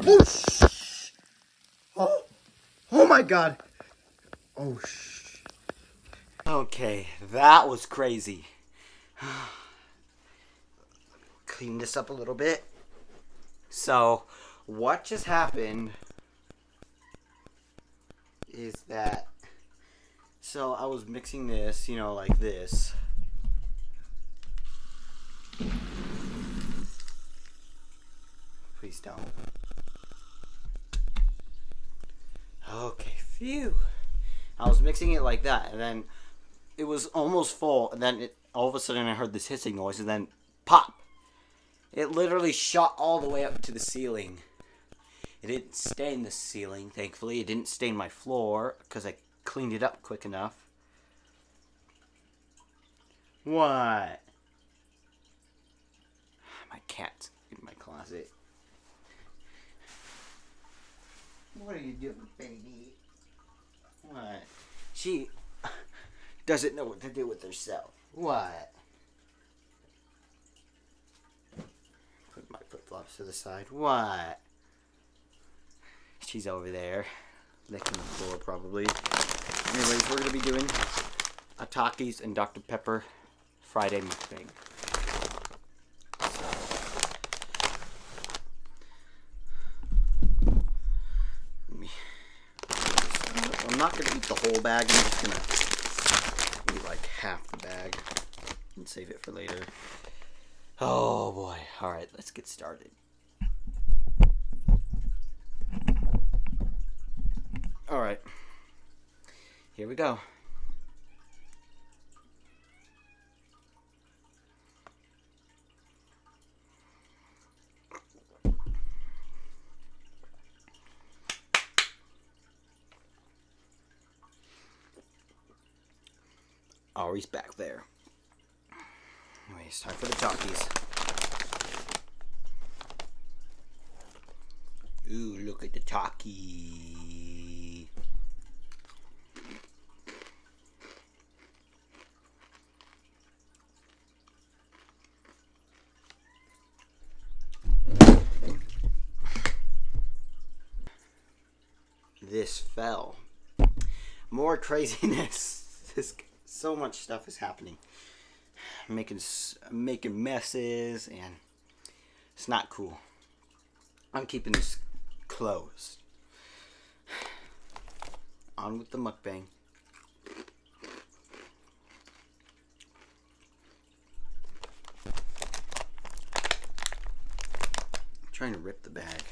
Oh, oh my God. Oh, Okay, that was crazy. Clean this up a little bit. So, what just happened is that, so I was mixing this, you know, like this. Please don't. Okay, phew. I was mixing it like that, and then it was almost full, and then all of a sudden I heard this hissing noise, and then pop! It literally shot all the way up to the ceiling. It didn't stain the ceiling, thankfully. It didn't stain my floor, because I cleaned it up quick enough. What? My cat's in my closet. What are you doing, baby? What? She doesn't know what to do with herself. What? Put my flip-flops to the side. What? She's over there, licking the floor probably. Anyways, we're going to be doing a Takis and Dr. Pepper Friday mukbang. I'm not going to eat the whole bag. I'm just going to eat like half the bag and save it for later. Oh boy. Alright, let's get started. Alright. Here we go. Ari's back there. Anyways, time for the Takis. Ooh, look at the Taki. This fell. More craziness. So much stuff is happening. Making messes, and it's not cool. I'm keeping this closed. On with the mukbang. I'm trying to rip the bag.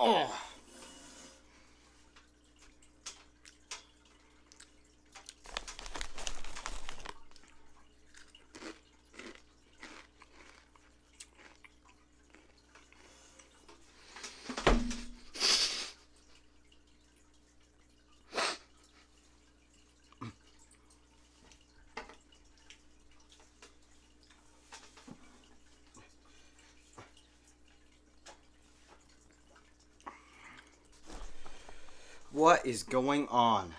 Oh. What is going on?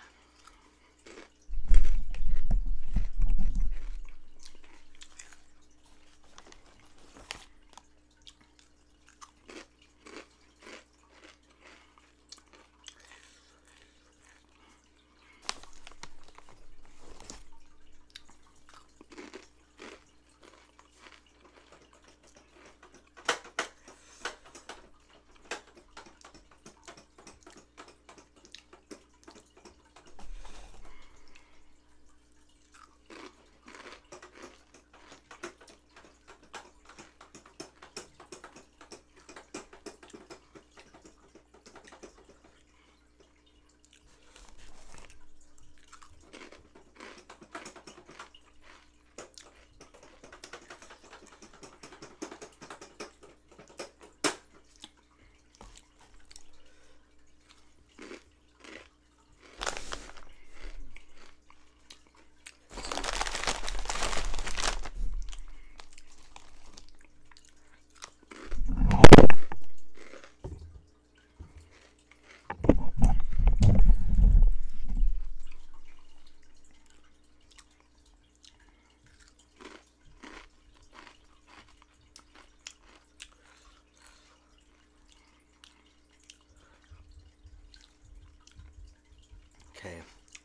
Okay.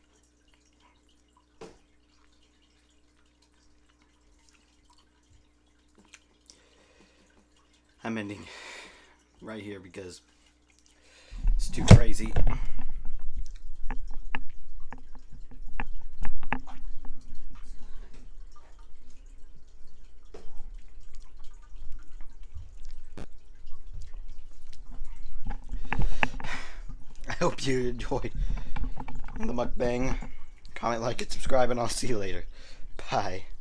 I'm ending right here because it's too crazy. I hope you enjoyed the mukbang. Comment, like, and subscribe, and I'll see you later. Bye.